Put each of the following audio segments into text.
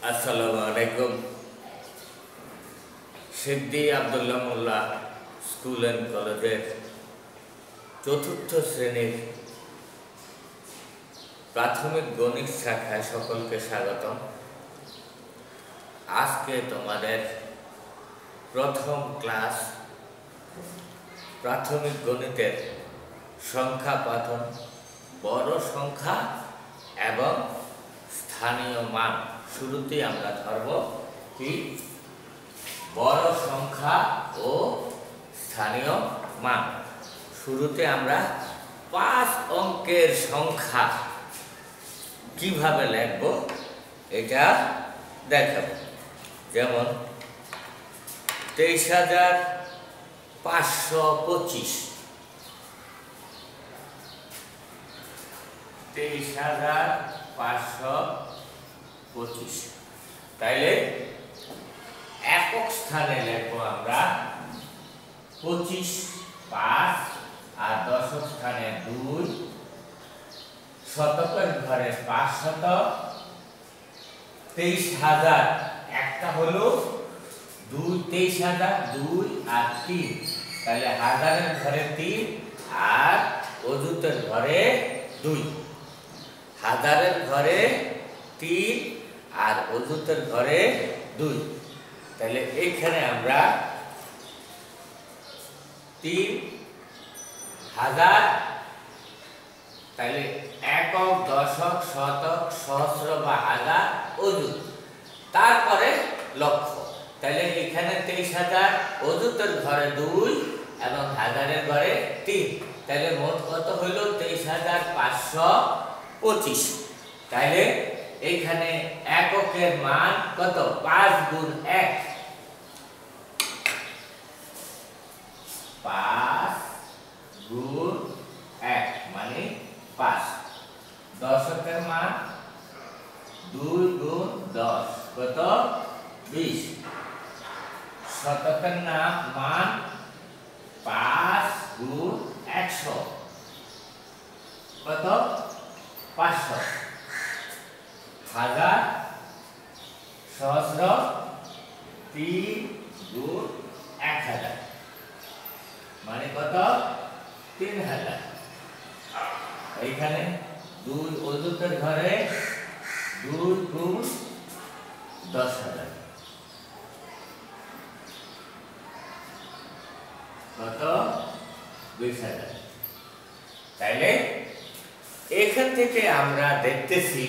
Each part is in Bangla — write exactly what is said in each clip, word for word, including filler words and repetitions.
আসসালামু আলাইকুম। সিদ্দি আব্দুল্লাহ মোল্লা স্কুল অ্যান্ড কলেজের চতুর্থ শ্রেণীর প্রাথমিক গণিত শাখায় সকলকে স্বাগতম। আজকে তোমাদের প্রথম ক্লাস প্রাথমিক গণিতের সংখ্যা পাঠন, বড় সংখ্যা এবং স্থানীয় মান। শুরুতেই আমরা ধরব কি বড় সংখ্যা ও স্থানীয় মান। শুরুতে আমরা পাঁচ অঙ্কের সংখ্যা কিভাবে লিখব এটা দেখাব। যেমন তেইশ হাজার পাঁচশো পঁচিশ তেইশ হাজার পাঁচশো পঁচিশ তাইলে একক স্থানে লিখবো আমরা পঁচিশ, পাঁচ, আর দশক স্থানে দুই, শতকের ঘরে পাঁচ শতক, তেইশ হাজার একটা হলো দুই, তেইশ হাজার দুই আর তিন, তাহলে হাজারের ঘরে তিন আর অযুতের ঘরে দুই। হাজারের ঘরে তিন আর অযুতের ঘরে দুই, তাহলে এইখানে আমরা তিন হাজার, তাহলে একক, দশক, শতক, সহস্র বা হাজার, অযুত, তারপরে লক্ষ। তাহলে এখানে তেইশ হাজার, অযুতের ঘরে দুই এবং হাজারের ঘরে তিন, তাহলে মোট কত হইল তেইশ হাজার পাঁচশো পঁচিশ। তাহলে এইখানে এককের মান কত? পাঁচ গুণ এক, পাঁচ গুণ এক মানে পাঁচ। দশকের মান দুই গুণ দশ, কত? বিশ। শতকের নাম মান পাঁচ গুণ একশো, কত? পাঁচশো। হাজার, সহস্র তিন গুণ এক হাজার মানে কত? তিন হাজার। এইখানে দুই অযুতের ঘরে দুই গুণ দশ হাজার, কত? বিশ হাজার। তাইলে এখান থেকে আমরা দেখতেছি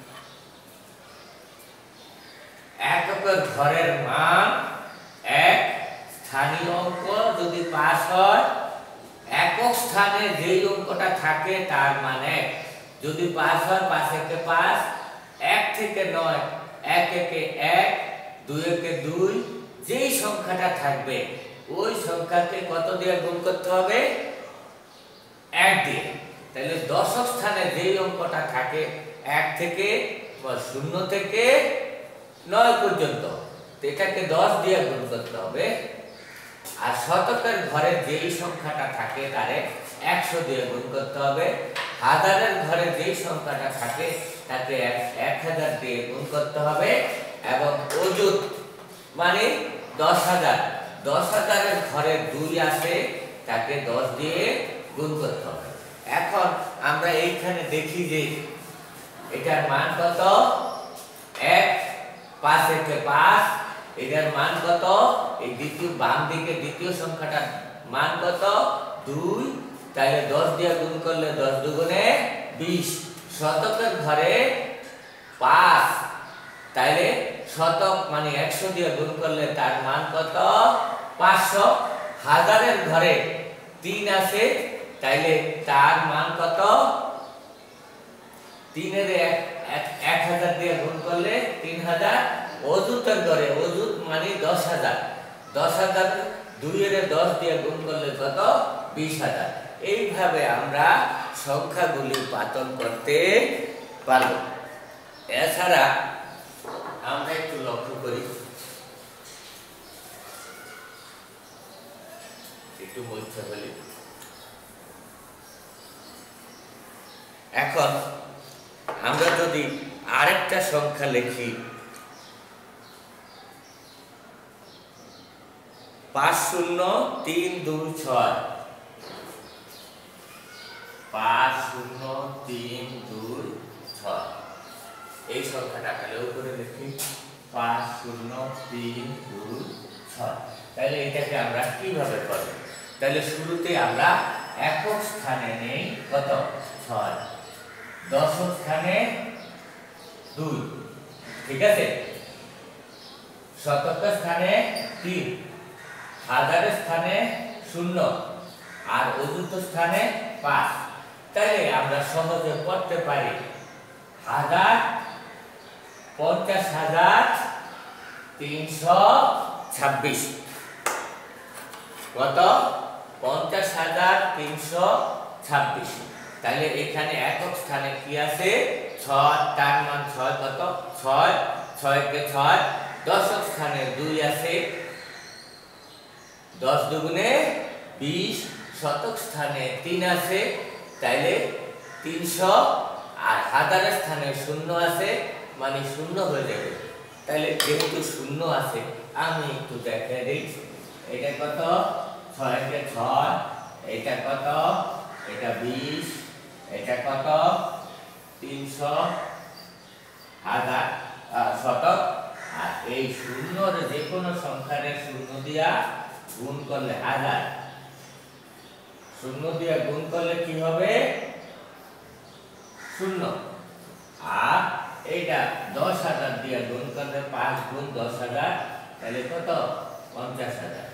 এককের ঘরের মান এক, স্থানীয় অঙ্ক যদি পাঁচ হয়, একক স্থানে যেই অঙ্কটা থাকে তার মান এক। যদি পাঁচ হয়, পাঁচ একে পাঁচ, এক থেকে নয়, এক একে এক, দুই একে দুই, যেই সংখ্যাটা থাকবে ওই সংখ্যাকে কত দিয়ে গুণ করতে হবে? এক দিয়ে। তাহলে দশক স্থানে যেই অঙ্কটা থাকে এক থেকে বা শূন্য থেকে নয় পর্যন্ত, এটাকে দশ দিয়ে গুণ করতে হবে। আর শতকের ঘরে যেই সংখ্যাটা থাকে তারে একশো দিয়ে গুণ করতে হবে। হাজারের ঘরে যেই সংখ্যাটা থাকে তাকে এক হাজার দিয়ে গুণ করতে হবে। এবং অযুত মানে দশ হাজার, দশ হাজারের ঘরে দুই আছে, তাকে দশ দিয়ে গুণ করতে হবে। এখন আমরা এইখানে দেখি যে এটার মান কত? এক, পাঁচ একে পাঁচ, এটার মান কত? এই দ্বিতীয় বাম দিকে দ্বিতীয় সংখ্যাটার মান কত? দুই, তাহলে দশ দিয়ে গুণ করলে দশ দুগুণে বিশ। শতকের ঘরে পাঁচ, তাইলে শতক মানে একশো দিয়ে গুণ করলে তার মান কত? পাঁচশো। হাজারের ঘরে তিন আছে, তাইলে তার মান কত? তিনের এক হাজার দিয়ে গুণ করলে তিন হাজার। অযুতের ঘরে, অযুত মানে দশ হাজার, দশ হাজার দুইয়ের দশ দিয়ে গুণ করলে কত? বিশ হাজার। এইভাবে আমরা সংখ্যাগুলি পাতন করতে পারব। এছাড়া আমরা একটু লক্ষ্য করি, একটু মধ্যে বলি। এখন আমরা যদি আরেকটা সংখ্যা লিখি পাঁচ শূন্য তিন দুই ছয়, পাঁচ শূন্য তিন দুই ছয়। এই সংখ্যাটা তাহলে উপরে লিখি পাঁচ শূন্য তিন দুই ছয়। তাহলে এটাকে আমরা কিভাবে করব? তাহলে শুরুতে আমরা একক স্থানে নেই কত? ছয়। দশক স্থানে দুই, ঠিক আছে। শতক স্থানে তিন, হাজারের স্থানে শূন্য, আর অযুত স্থানে পাঁচ। তাহলে আমরা সহজে করতে পারি হাজার, পঞ্চাশ হাজার তিনশো ছাব্বিশ। কত? পঞ্চাশ হাজার তিনশো ছাব্বিশ। তাহলে এখানে একক স্থানে কি আছে? ছয়, তার মান ছয়। কত? ছয়, ছয়কে ছয়। দশক স্থানে দুই আছে, দশ দুগুণে বিশ। শতক স্থানে তিন আছে, তাইলে তিনশো। আর হাজারের স্থানে শূন্য আছে, মানে শূন্য হয়ে যাবে। তাহলে যেহেতু শূন্য আছে আমি একটু দেখে দিই। এটা কত? ছয়কে ছয়। এটা কত? এটা বিশ। এটা কত? তিনশো। হাজার, শতক। আর এই শূন্যর যে কোনো সংখ্যার শূন্য দিয়া গুণ করলে হাজার, শূন্য দিয়া গুণ করলে কি হবে? শূন্য। আর এইটা দশ হাজার দিয়া গুণ করলে পাঁচ গুণ দশ হাজার, তাহলে কত? পঞ্চাশ হাজার।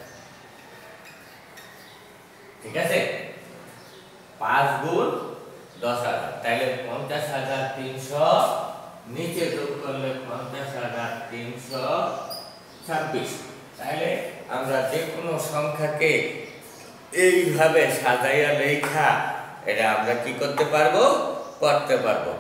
ঠিক আছে, পাঁচ গুণ দশ হাজার, তাহলে পঞ্চাশ হাজার তিনশো। নিচে যোগ করলে পঞ্চাশ হাজার তিনশো ছাব্বিশ। তাহলে আমরা যে কোনো সংখ্যাকে এইভাবে সাজাইয়া লেখা, এটা আমরা কি করতে পারবো? করতে পারবো।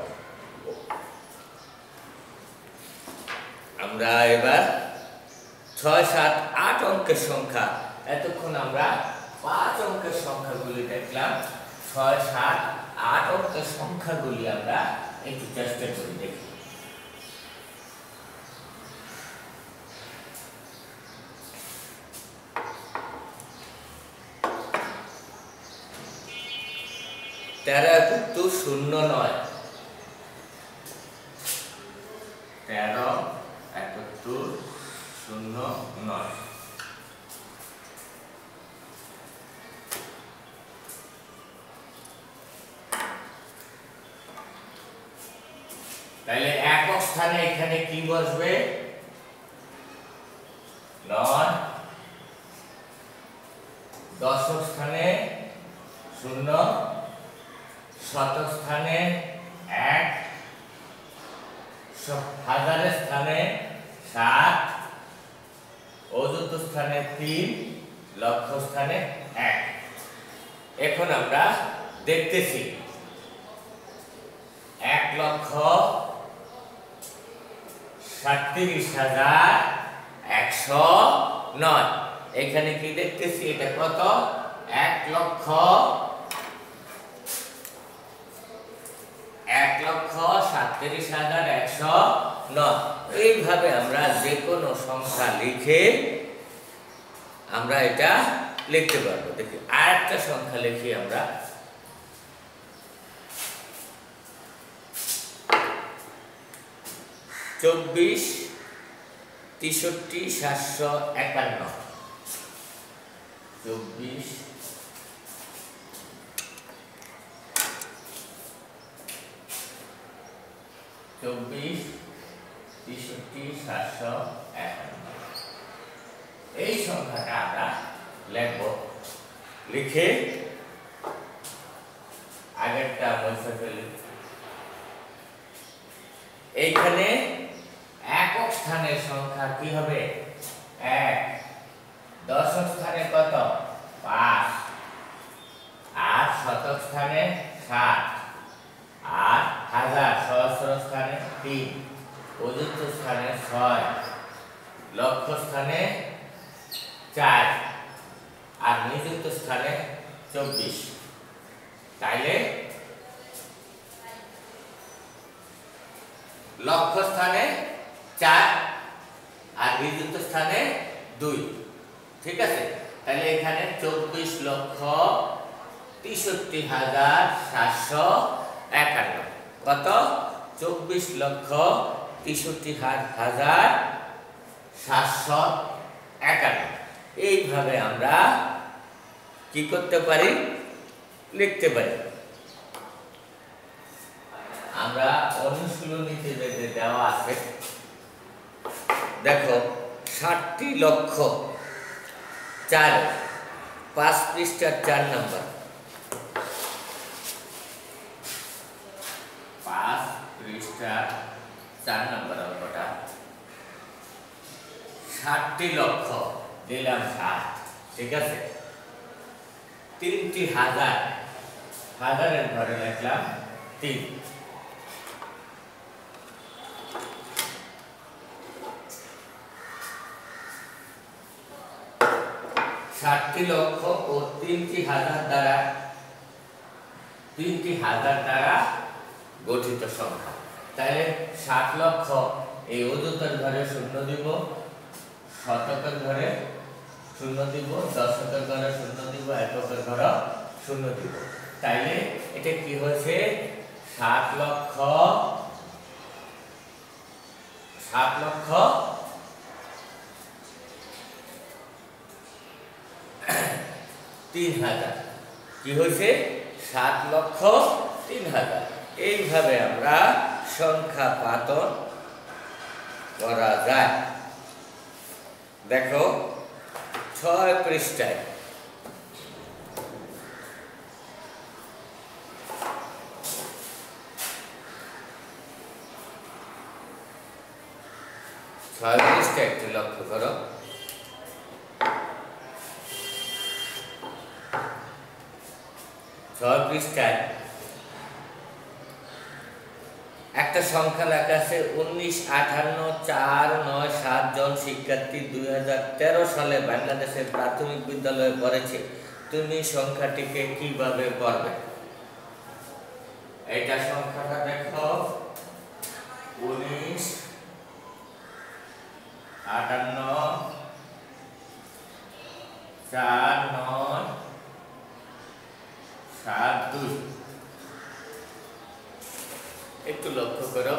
আমরা এবার ছয়, সাত, আট অঙ্কের সংখ্যা, এতক্ষণ আমরা পাঁচ অঙ্কের সংখ্যাগুলি দেখলাম। ছয়, সাত, আট অঙ্কের সংখ্যাগুলি আমরা একটু চেষ্টা করে দেখি। তেরো একাত্তর শূন্য নয়, তেরো একাত্তর শূন্য নয়। তাহলে একক স্থানে এখানে কি বসবে? নয়। দশক স্থানে শূন্য, শতক স্থানে এক, হাজারের স্থানে সাত, অযুত স্থানে তিন, লক্ষ স্থানে এক। এখন আমরা দেখতেছি এক লক্ষ সাতত্রিশ হাজার একশো নয়। এখানে কি দেখতেছি? এটা কত? এক লক্ষ এক লক্ষ সাতত্রিশ হাজার একশো নয়। এইভাবে আমরা যে কোনো সংখ্যা লিখে আমরা এটা লিখতে পারবো। দেখি আর একটা সংখ্যা লিখি আমরা। চব্বিশ, তেষট্টি, সাতশো একান্ন। চব্বিশ, চব্বিশ, তেষট্টি, সাতশো একান্ন। এই সংখ্যাটা আমরা লিখব। লিখে আগেরটা মুছে ফেলি। এইখানে একক স্থানের সংখ্যা কি হবে? এক। দশক স্থানে কত? পাঁচ। আর শতক স্থানে সাত। আর হাজার সহস্র স্থানে তিন, অযুত স্থানে ছয়, লক্ষ স্থানে চার, আর নিযুক্ত স্থানে চব্বিশ। তাইলে লক্ষ স্থানে চার আর নিযুক্ত স্থানে দুই। ঠিক আছে। তাহলে এখানে চব্বিশ লক্ষ তেষট্টি হাজার সাতশো একান্ন। কত? চব্বিশ লক্ষ তেষট্টি হাজার সাতশো একান্ন। এইভাবে আমরা কি করতে পারি? লিখতে পারি। আমরা অনুশীলনীতে যেটা দেওয়া আছে দেখো, ষাটটি লক্ষ চার, পাঁচ পৃষ্ঠার চার নম্বর, পাঁচ পৃষ্ঠার চার নম্বর অঙ্কটা। ষাটটি লক্ষ দিলাম ষাট, ঠিক আছে। তিনটি হাজার, হাজারের ঘরে লিখলাম তিন। ষাটটি লক্ষ ও তিনটি হাজার দ্বারা তিনটি হাজার দ্বারা গঠিত সংখ্যা। তাহলে ষাট লক্ষ এই অযুতের ঘরে শূন্য দিব, শতকের ঘরে শূন্য দিব, দশকের ঘরে শূন্য দিব, এককের ঘরে শূন্য দিব। তাইলে এটা কি হয়েছে? ষাট লক্ষ ষাট লক্ষ তিন হাজার। কি হয়েছে? সাত লক্ষ তিন হাজার। এইভাবে আমরা সংখ্যা পাতন করা যায়। দেখো ছয় পৃষ্ঠায় ছয় পৃষ্ঠায় একটু লক্ষ্য করো। ছয় পৃষ্ঠায় একটা সংখ্যা লেখা আছে, উনিশ আঠান্ন চার নয় সাত জন শিক্ষার্থী দুই হাজার তেরো সালে বাংলাদেশের প্রাথমিক বিদ্যালয়ে পড়েছে। তুমি সংখ্যাটিকে কিভাবে পড়বে? এটা সংখ্যাটা দেখো, উনিশ আটান্ন চার নয় সাত দুই। একটু লক্ষ্য করো।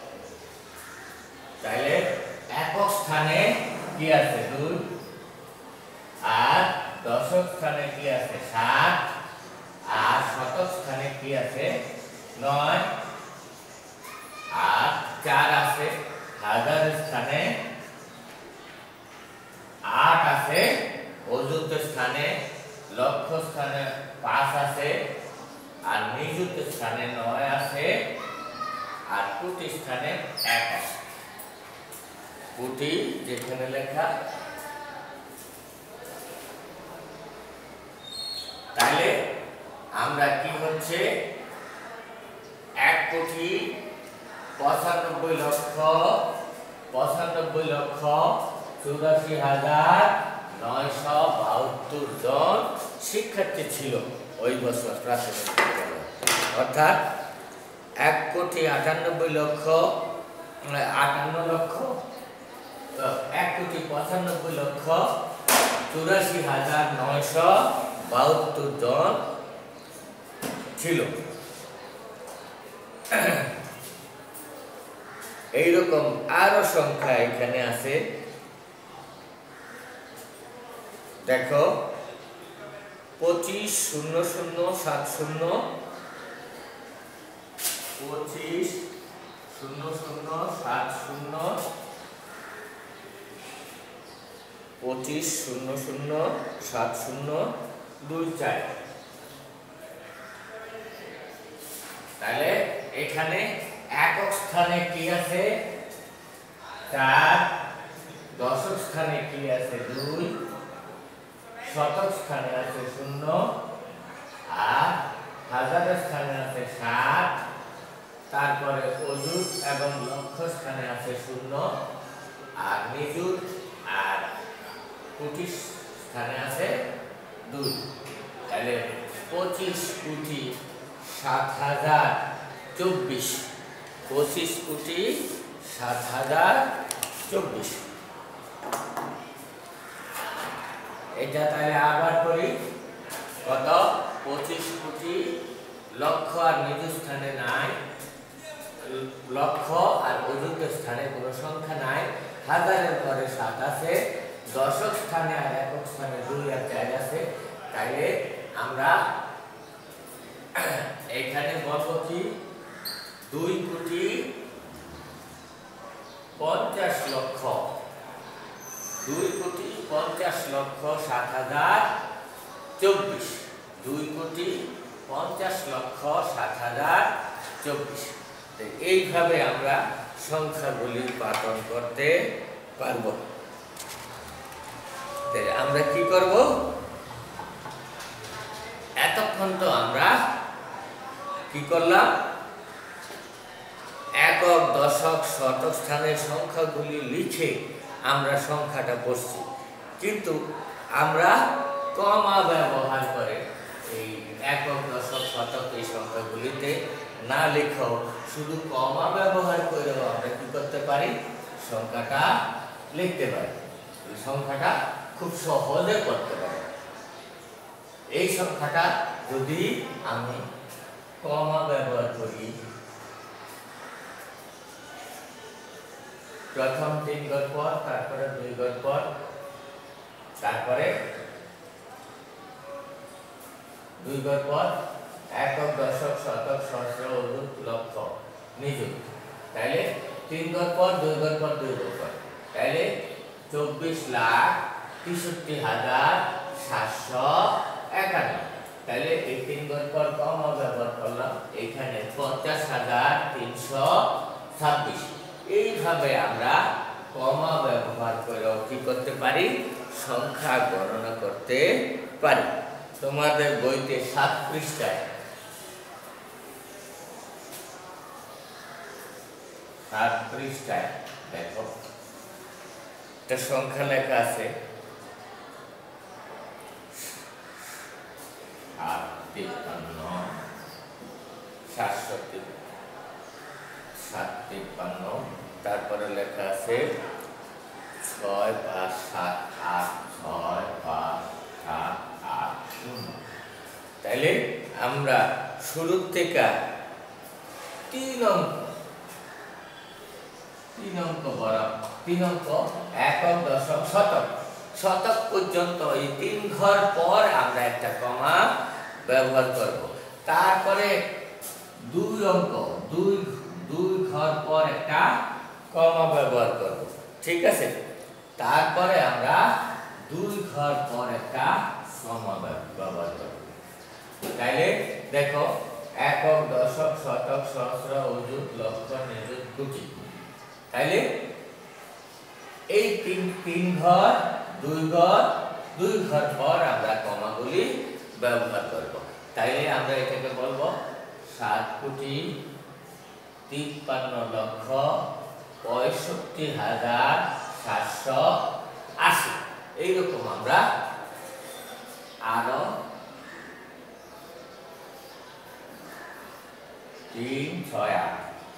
তাহলে একক স্থানে কি আছে? দুই। আর দশক স্থানে কি আছে? সাত। আর শতক স্থানে কি আছে? নয়। আর চার আছে। হাজার স্থানে আট আছে। অযুত স্থানে লক্ষ স্থানে পাঁচ আছে। আর নিযুত স্থানে নয় আছে। আর কোটি স্থানে এক আছে। কোটি যেখানে লেখা, তাহলে আমরা কি হচ্ছে, এক কোটি পঁচানব্বই লক্ষ পঁচানব্বই লক্ষ চুরাশি হাজার নয়শ বাহাত্তর জন শিক্ষার্থী ছিল ওই বছর প্রাথমিক বিদ্যালয়ে। অর্থাৎ এক কোটি আটানব্বই লক্ষ আটান্ন লক্ষ এক কোটি পঁচানব্বই লক্ষ চুরাশি হাজার নয়শ বাহাত্তর জন ছিল। এইরকম আরো সংখ্যা এখানে আছে। দেখো, পঁচিশ শূন্য শূন্য সাত শূন্য পঁচিশ শূন্য শূন্য সাত শূন্য পঁচিশ শূন্য শূন্য সাত শূন্য দুই চার। তাহলে এখানে একক স্থানে কি আছে? চার। দশক স্থানে কি আছে? দুই। শতক স্থানে আছে শূন্য। আর হাজার স্থানে আছে সাত। তারপরে অযুত এবং লক্ষ স্থানে আছে শূন্য। আর নিযুত আর কোটি স্থানে আছে দুই। তাহলে পঁচিশ কোটি সাত হাজার চব্বিশ। পঁচিশ কোটি সাত হাজার চব্বিশ। এটা তাহলে আবার করি, কত পঁচিশ কোটি লক্ষ আর নিজ স্থানে নাই, লক্ষ আর অযুত স্থানে কোনো সংখ্যা নাই, হাজারের পরে সাত আছে, দশক স্থানে আর একক স্থানে দুই আর চার আছে। তাইলে আমরা এখানে বলবো কি দুই কোটি পঞ্চাশ লক্ষ, দুই কোটি পঞ্চাশ লক্ষ সাত হাজার চব্বিশ, দুই কোটি পঞ্চাশ লক্ষ সাত হাজার চব্বিশ। এইভাবে আমরা সংখ্যাগুলি পাঠন করতে পারব। আমরা কি করব, এতক্ষণ তো আমরা কি করলাম, একক দশক শতক স্থানের সংখ্যাগুলি লিখে আমরা সংখ্যাটা পড়ছি, কিন্তু আমরা কমা ব্যবহার করে এই একক দশক শতক এই সংখ্যাগুলিতে না লিখেও শুধু কমা ব্যবহার করেও আমরা কি করতে পারি, সংখ্যাটা লিখতে পারি, এই সংখ্যাটা খুব সহজে করতে পারি। এই সংখ্যাটা যদি আমি কমা ব্যবহার করি, প্রথম তিন ঘর পর, তারপরে দুই ঘর পর, তারপরে দুই ঘর পর একক দশক শতক সহস্র অযুত লক্ষ নিযুত, তাইলে তিন ঘর পর দুই ঘর পর দুই ঘর পর, তাইলে চব্বিশ লাখ তেষট্টি হাজার সাতশো একান্ন। তাইলে এই তিন ঘর পর কমা ব্যবহার করলাম, এখানে পঞ্চাশ হাজার তিনশো ছাব্বিশ। এইভাবে আমরা কমা ব্যবহার করেও কি করতে পারি, সংখ্যা গণনা করতে পারি। তোমাদের বইতে সাত পৃষ্ঠায় সাত পৃষ্ঠায় দেখো একটা সংখ্যা লেখা আছে, সাত তিপ্পান্ন সাতশো সাত তিপ্পান্ন, তারপরে লেখা আছে ছয় পাঁচ সাত আট, ছয় পাঁচ সাত আট শূন্য। তাইলে আমরা শুরুর থেকে তিন অঙ্ক তিন অঙ্ক বড় তিন অঙ্ক একক দশক শতক শতক পর্যন্ত এই তিন ঘর পর আমরা একটা কমা ব্যবহার করব। তারপরে দুই অঙ্ক দুই দুই ঘর পর একটা কমা ব্যবহার করব, ঠিক আছে। তারপরে আমরা দুই ঘর পর একটা কমা ব্যবহার করব। তাইলে দেখো একক দশক শতক সহস্র অযুত লক্ষ নিযুত কোটি, তাইলে এই তিন তিন ঘর দুই ঘর দুই ঘর পর আমরা কমাগুলি ব্যবহার করব। তাইলে আমরা এটাকে বলবো সাত কোটি তিপ্পান্ন লক্ষ পঁয়ষট্টি হাজার সাতশো আশি। এইরকম আমরা আরো তিন ছয় আট,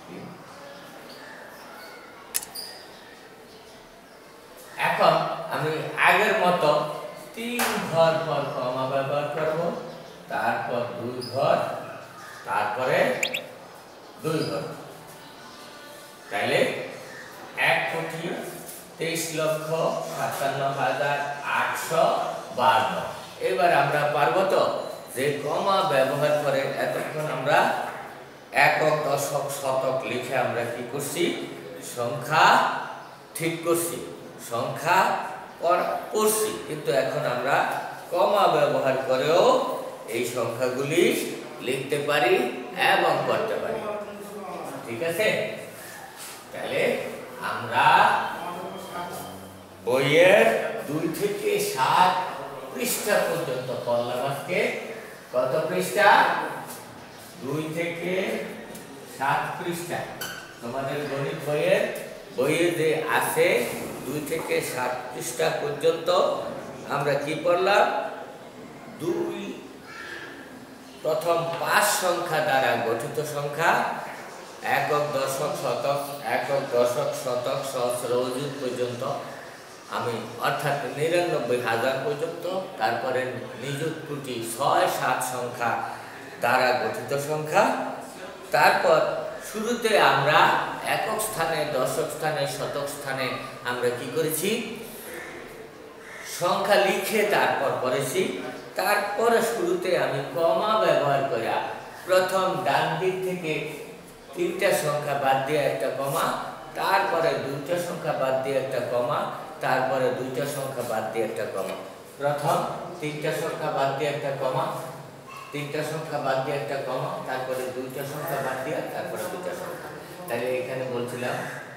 এখন আমি আগের মতো তিন ঘর পর কমা ব্যবহার করব, তারপর দুই ঘর, তারপরে দুই ঘর। তাইলে এক কোটি তেইশ লক্ষ সাতান্ন হাজার আটশো বান্ন। এবার আমরা পারবো তো যে কমা ব্যবহার করে এতক্ষণ আমরা একক দশক শতক লিখে আমরা কি করছি, সংখ্যা ঠিক করছি, সংখ্যা পড়ছি, কিন্তু এখন আমরা কমা ব্যবহার করেও এই সংখ্যাগুলি লিখতে পারি এবং করতে পারি, ঠিক আছে। তাহলে আমরা বইয়ের দুই থেকে সাত পৃষ্ঠা পর্যন্ত পড়লাম। আজকে কত পৃষ্ঠা? দুই থেকে সাত পৃষ্ঠা। তোমাদের গণিত বইয়ের বইয়ে যে আছে দুই থেকে সাত পৃষ্ঠা পর্যন্ত আমরা কি পড়লাম? দুই প্রথম পাঁচ সংখ্যা দ্বারা গঠিত সংখ্যা, একক দশক শতক, একক দশক শতক সহস্র অযুত পর্যন্ত আমি অর্থাৎ নিরানব্বই হাজার পর্যন্ত, তারপরে নিযুত কোটি ছয় সাত সংখ্যা দ্বারা গঠিত সংখ্যা। তারপর শুরুতে আমরা একক স্থানে, দশক স্থানে, শতক স্থানে আমরা কি করেছি, সংখ্যা লিখে তারপর করেছি। তারপরে শুরুতে আমি কমা ব্যবহার করে প্রথম ডান দিক থেকে তিনটা সংখ্যা বাদ দিয়ে একটা কমা, তারপরে দুইটা সংখ্যা বাদ দিয়ে একটা কমা, তারপরে দুইটা সংখ্যা বাদ দিয়ে একটা কমা। প্রথম তিনটা সংখ্যা বাদ দিয়ে একটা কমা, তিনটা সংখ্যা বাদ দিয়ে একটা কমা, তারপরে দুইটা সংখ্যা বাদ দিয়ে, তারপরে দুইটা সংখ্যা। তাহলে এখানে বলছিলাম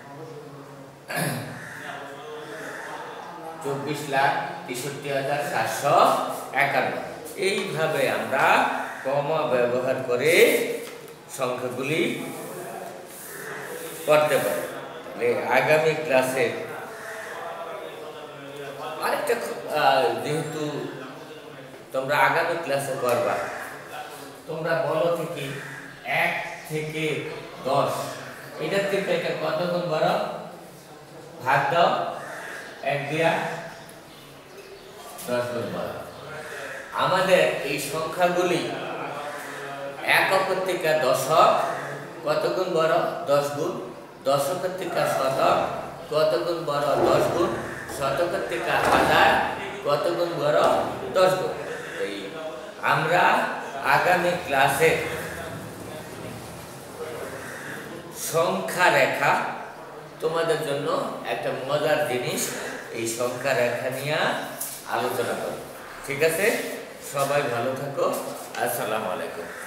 চব্বিশ লাখ তেষট্টি হাজার সাতশো একান্ন। এইভাবে আমরা কমা ব্যবহার করে সংখ্যাগুলি করতে পারি। তাহলে আগামী ক্লাসে আরেকটা, যেহেতু তোমরা আগামী ক্লাসে করবা, তোমরা বলো থেকে এক থেকে দশ, এটার থেকে এটা কত গুণ বড়, ভাগ দাও, এক দিয়া দশ গুণ বড়। আমাদের এই সংখ্যাগুলি এককের থেকে দশক কত গুণ বড়, দশ গুণ, দশকের থেকে শতক কত গুণ বড়, দশ গুণ, শতকের থেকে হাজার কত গুণ বড়, দশ গুণ। এই আমরা আগামী ক্লাসে সংখ্যা রেখা, তোমাদের জন্য একটা মজার জিনিস, এই সংখ্যা রেখা নিয়ে আলোচনা করব। ঠিক আছে, সবাই ভালো থাকো। আসসালামু আলাইকুম।